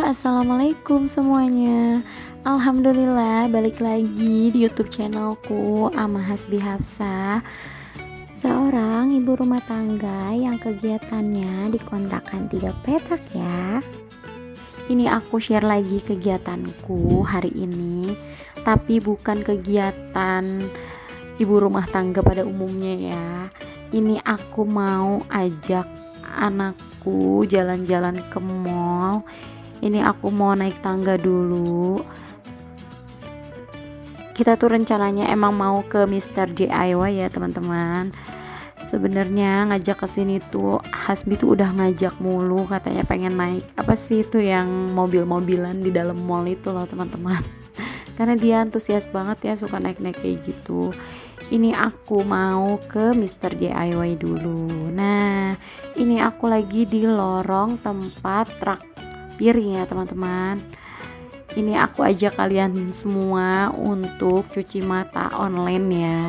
Assalamualaikum semuanya. Alhamdulillah balik lagi di YouTube channelku Ama Hasbi Hafsah, seorang ibu rumah tangga yang kegiatannya di kontrakan 3 petak ya. Ini aku share lagi kegiatanku hari ini, tapi bukan kegiatan ibu rumah tangga pada umumnya ya. Ini aku mau ajak anakku jalan-jalan ke mall. Ini aku mau naik tangga dulu. Kita tuh rencananya emang mau ke Mr. DIY ya teman-teman. Sebenarnya ngajak ke sini tuh Hasbi tuh udah ngajak mulu, katanya pengen naik apa sih itu yang mobil-mobilan di dalam mall itu loh teman-teman. Karena dia antusias banget ya, suka naik-naik kayak gitu. Ini aku mau ke Mr. DIY dulu. Nah, ini aku lagi di lorong tempat rak piring ya teman-teman. Ini aku ajak kalian semua untuk cuci mata online ya.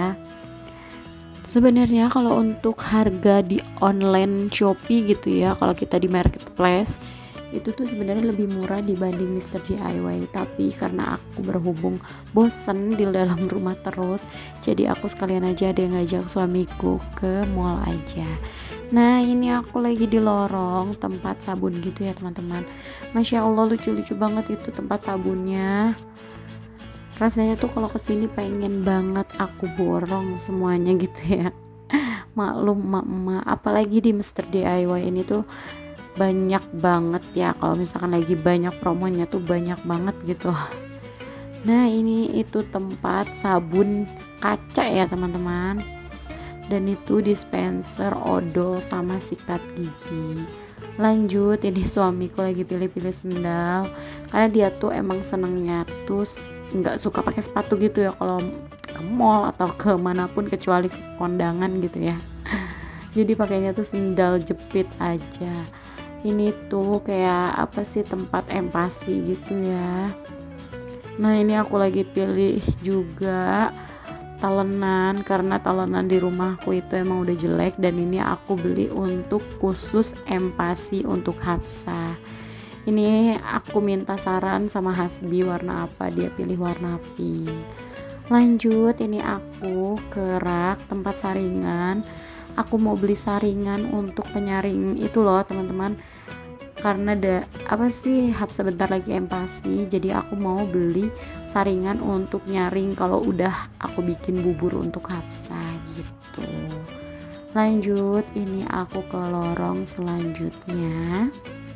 Sebenarnya kalau untuk harga di online Shopee gitu ya, kalau kita di marketplace itu tuh sebenarnya lebih murah dibanding Mr. DIY, tapi karena aku berhubung bosen di dalam rumah terus, jadi aku sekalian aja ada yang ngajak suamiku ke mall aja. Nah, ini aku lagi di lorong tempat sabun gitu ya teman-teman. Masya Allah lucu-lucu banget itu tempat sabunnya. Rasanya tuh kalau kesini pengen banget aku borong semuanya gitu ya. Maklum emak-emak, apalagi di Mr. DIY ini tuh banyak banget ya, kalau misalkan lagi banyak promonya tuh banyak banget gitu. Nah, ini itu tempat sabun kaca ya teman-teman, dan itu dispenser odol sama sikat gigi. Lanjut, ini suamiku lagi pilih-pilih sendal karena dia tuh emang senengnya tuh nggak suka pakai sepatu gitu ya kalau ke mall atau ke manapun kecuali ke kondangan gitu ya. Jadi pakainya tuh sendal jepit aja. Ini tuh kayak apa sih, tempat empasi gitu ya. Nah, ini aku lagi pilih juga talenan karena talenan di rumahku itu emang udah jelek, dan ini aku beli untuk khusus empasi untuk Hafsah. Ini aku minta saran sama Hasbi warna apa, dia pilih warna pink. Lanjut, ini aku ke rak tempat saringan. Aku mau beli saringan untuk penyaring itu loh teman-teman, karena ada apa sih, Hafsah bentar lagi empasi, jadi aku mau beli saringan untuk nyaring kalau udah aku bikin bubur untuk Hafsah gitu. Lanjut, ini aku ke lorong selanjutnya.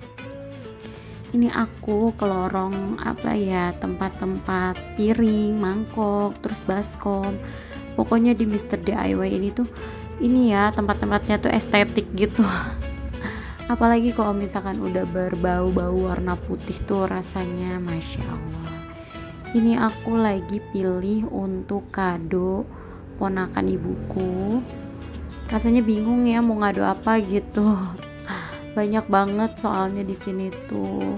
Ini aku ke lorong apa ya, tempat-tempat piring, mangkok, terus baskom. Pokoknya di Mr. DIY ini tuh ini ya, tempat-tempatnya tuh estetik gitu. Apalagi kalau misalkan udah berbau-bau warna putih tuh rasanya Masya Allah. Ini aku lagi pilih untuk kado ponakan ibuku. Rasanya bingung ya mau ngado apa gitu. Banyak banget soalnya di sini tuh.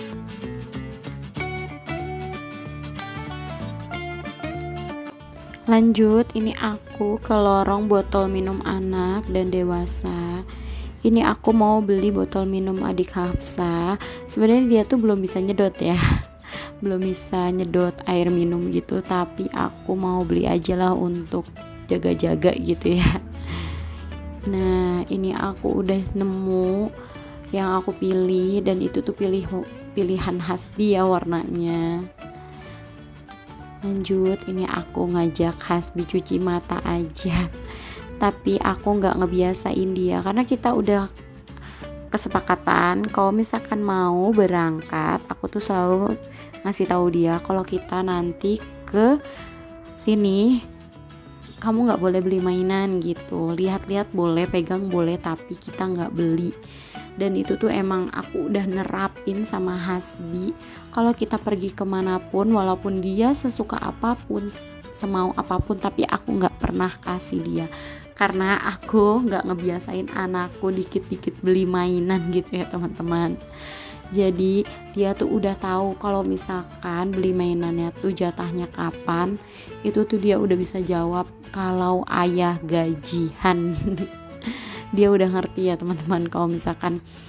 Lanjut, ini aku ke lorong botol minum anak dan dewasa. Ini aku mau beli botol minum adik Hafsah. Sebenarnya dia tuh belum bisa nyedot ya. Belum bisa nyedot air minum gitu, tapi aku mau beli aja lah untuk jaga-jaga gitu ya. Nah, ini aku udah nemu yang aku pilih, dan itu tuh pilihan Hasbi ya warnanya. Lanjut, ini aku ngajak Hasbi cuci mata aja, tapi aku nggak ngebiasain dia karena kita udah kesepakatan kalau misalkan mau berangkat, aku tuh selalu ngasih tahu dia kalau kita nanti ke sini kamu nggak boleh beli mainan gitu, lihat-lihat boleh, pegang boleh, tapi kita nggak beli. Dan itu tuh emang aku udah nerapin sama Hasbi, kalau kita pergi kemanapun, walaupun dia sesuka apapun, semau apapun, tapi aku nggak pernah kasih dia, karena aku nggak ngebiasain anakku dikit-dikit beli mainan gitu ya teman-teman. Jadi dia tuh udah tahu kalau misalkan beli mainannya tuh jatahnya kapan, itu tuh dia udah bisa jawab kalau ayah gajian. Dia udah ngerti ya teman-teman, kalau misalkan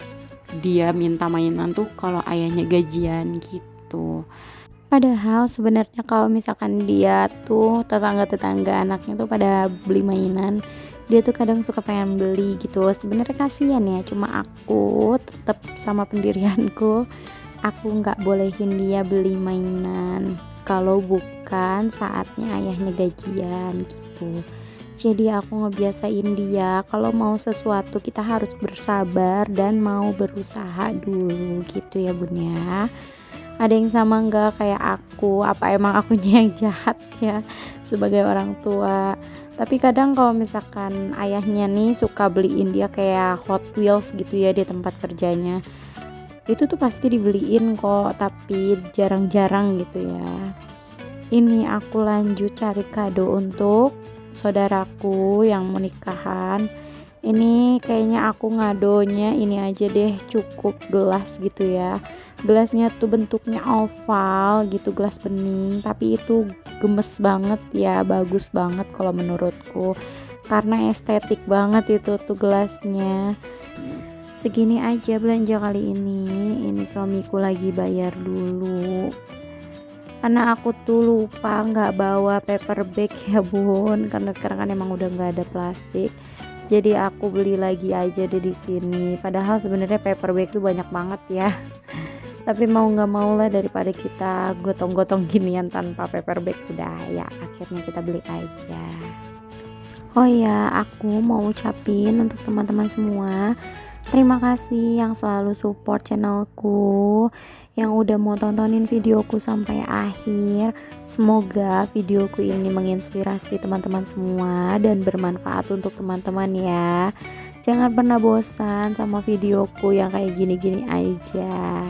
dia minta mainan tuh kalau ayahnya gajian gitu. Padahal sebenarnya kalau misalkan dia tuh tetangga-tetangga anaknya tuh pada beli mainan, dia tuh kadang suka pengen beli gitu. Sebenarnya kasihan ya, cuma aku tetap sama pendirianku, aku nggak bolehin dia beli mainan kalau bukan saatnya ayahnya gajian gitu. Jadi aku ngebiasain dia kalau mau sesuatu kita harus bersabar dan mau berusaha dulu gitu ya bun ya. Ada yang sama nggak kayak aku? Apa emang akunya yang jahat ya sebagai orang tua? Tapi kadang kalau misalkan ayahnya nih suka beliin dia kayak Hot Wheels gitu ya di tempat kerjanya, itu tuh pasti dibeliin kok, tapi jarang-jarang gitu ya. Ini aku lanjut cari kado untuk saudaraku yang mau nikahan. Ini kayaknya aku ngadonya ini aja deh, cukup gelas gitu ya. Gelasnya tuh bentuknya oval gitu, gelas bening, tapi itu gemes banget ya, bagus banget kalau menurutku karena estetik banget itu tuh gelasnya. Segini aja belanja kali ini suamiku lagi bayar dulu karena aku tuh lupa nggak bawa paper bag ya bun, karena sekarang kan emang udah nggak ada plastik, jadi aku beli lagi aja deh di sini. Padahal sebenarnya paper bag tuh banyak banget ya, tapi mau nggak mau lah, daripada kita gotong-gotong ginian tanpa paper bag, udah ya akhirnya kita beli aja. Oh ya, aku mau ucapin untuk teman-teman semua, terima kasih yang selalu support channelku, yang udah mau tontonin videoku sampai akhir. Semoga videoku ini menginspirasi teman-teman semua dan bermanfaat untuk teman-teman ya. Jangan pernah bosan sama videoku yang kayak gini-gini aja.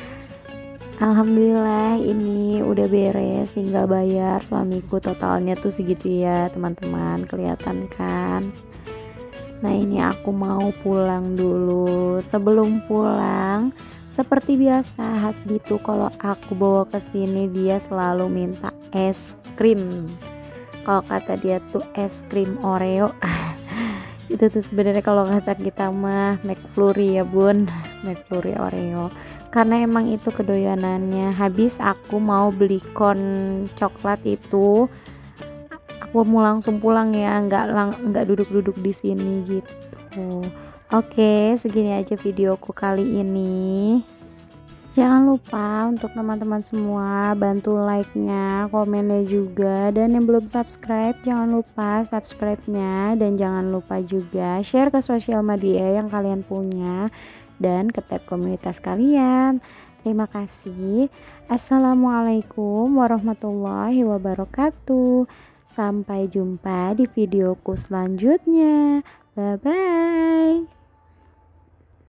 Alhamdulillah ini udah beres, tinggal bayar suamiku. Totalnya tuh segitu ya teman-teman, kelihatan kan. Nah ini aku mau pulang dulu. Sebelum pulang, seperti biasa Hasbi tuh kalau aku bawa ke sini dia selalu minta es krim. Kalau kata dia tuh es krim Oreo. Itu tuh sebenarnya kalau kata kita mah McFlurry ya bun, McFlurry Oreo. Karena emang itu kedoyanannya. Habis aku mau beli kon coklat itu, aku mau langsung pulang ya, nggak duduk-duduk di sini gitu. Oke, segini aja videoku kali ini. Jangan lupa untuk teman-teman semua bantu like-nya, komennya juga, dan yang belum subscribe jangan lupa subscribe-nya, dan jangan lupa juga share ke sosial media yang kalian punya dan ke tab komunitas kalian. Terima kasih. Assalamualaikum warahmatullahi wabarakatuh. Sampai jumpa di videoku selanjutnya. Bye bye.